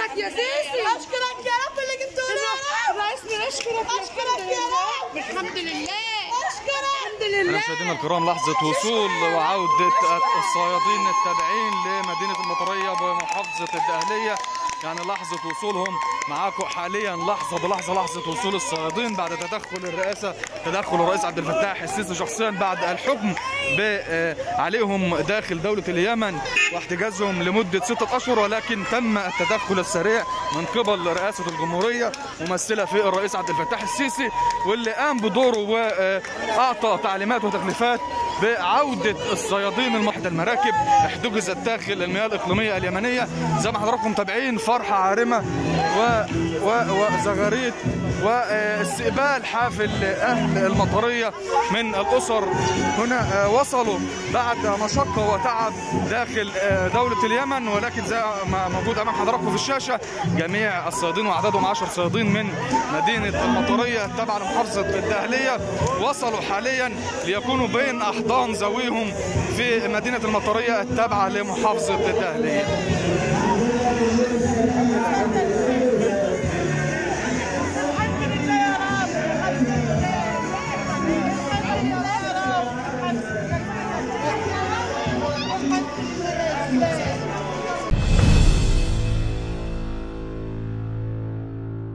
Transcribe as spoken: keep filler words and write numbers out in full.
اشكرك يا سيسي، اشكرك يا رب اللي جبته لنا. رئيسنا نشكرك، اشكرك يا رب، الحمد لله، اشكرك الحمد لله. مشاهدينا الكرام، لحظة وصول وعودة الصيادين التابعين لمدينة المطرية بمحافظة الدقهلية، يعني لحظة وصولهم معاكم حاليا لحظة بلحظة، لحظة وصول الصيادين بعد تدخل الرئاسة، تدخل الرئيس عبد الفتاح السيسي شخصيا بعد الحكم عليهم داخل دولة اليمن واحتجازهم لمدة ستة أشهر، ولكن تم التدخل السريع من قبل رئاسة الجمهورية ممثلة في الرئيس عبد الفتاح السيسي، واللي قام بدوره وأعطى تعليمات وتكليفات بعودة الصيادين المحدة المراكب احتجزت داخل المياه الإقليمية اليمنية. زي ما حضراتكم متابعين، فرحة عارمة و... و... وزغاريت واستقبال حافل أهل المطرية من الأسر. هنا وصلوا بعد مشقة وتعب داخل دولة اليمن، ولكن زي ما موجود أمام حضراتكم في الشاشة جميع الصيادين وعددهم عشر صيادين من مدينة المطرية التابعة لمحافظة الدقهلية وصلوا حاليا ليكونوا بين أحضان ذويهم في مدينة المطرية التابعة لمحافظة الدقهلية.